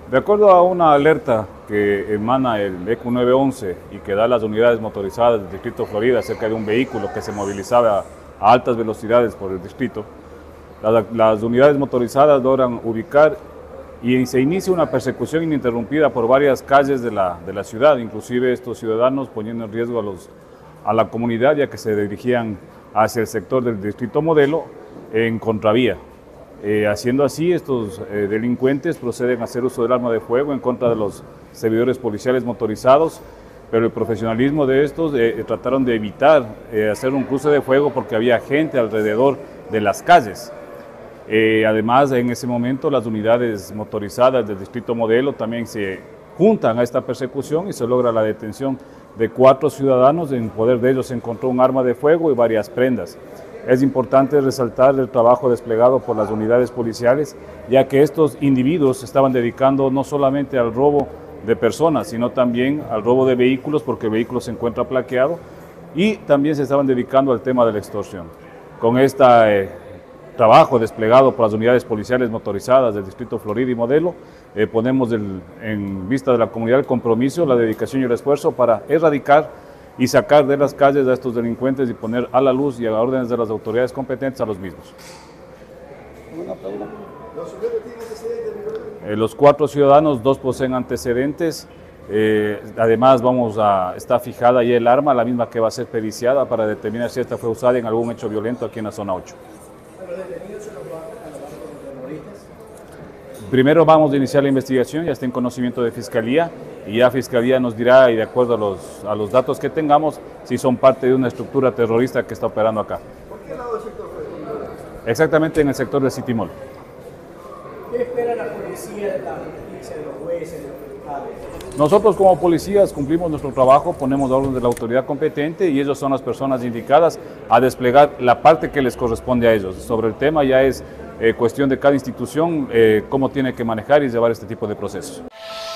De acuerdo a una alerta que emana el ECU 911 y que da las unidades motorizadas del Distrito Florida acerca de un vehículo que se movilizaba a altas velocidades por el distrito, las unidades motorizadas logran ubicar y se inicia una persecución ininterrumpida por varias calles de la ciudad, inclusive estos ciudadanos poniendo en riesgo a la comunidad, ya que se dirigían hacia el sector del Distrito Modelo en contravía. Haciendo así, estos delincuentes proceden a hacer uso del arma de fuego en contra de los servidores policiales motorizados, pero el profesionalismo de estos trataron de evitar hacer un cruce de fuego porque había gente alrededor de las calles. Además, en ese momento las unidades motorizadas del Distrito Modelo también se juntan a esta persecución y se logra la detención de 4 ciudadanos. En poder de ellos se encontró un arma de fuego y varias prendas. Es importante resaltar el trabajo desplegado por las unidades policiales, ya que estos individuos se estaban dedicando no solamente al robo de personas, sino también al robo de vehículos, porque el vehículo se encuentra plaqueado, y también se estaban dedicando al tema de la extorsión. Con este trabajo desplegado por las unidades policiales motorizadas del Distrito Florida y Modelo, ponemos en vista de la comunidad el compromiso, la dedicación y el esfuerzo para erradicar y sacar de las calles a estos delincuentes y poner a la luz y a órdenes de las autoridades competentes a los mismos. Los 4 ciudadanos, 2 poseen antecedentes. Además está fijada ya el arma, la misma que va a ser periciada para determinar si esta fue usada en algún hecho violento aquí en la zona 8. Primero vamos a iniciar la investigación, ya está en conocimiento de Fiscalía, y ya Fiscalía nos dirá, y de acuerdo a los datos que tengamos, si son parte de una estructura terrorista que está operando acá. ¿Por qué lado del sector fue? Exactamente en el sector de City Mall. ¿Qué espera la policía de la justicia, de los jueces, de los fiscales? Nosotros como policías cumplimos nuestro trabajo, ponemos orden de la autoridad competente y ellos son las personas indicadas a desplegar la parte que les corresponde a ellos. Sobre el tema ya es cuestión de cada institución cómo tiene que manejar y llevar este tipo de procesos.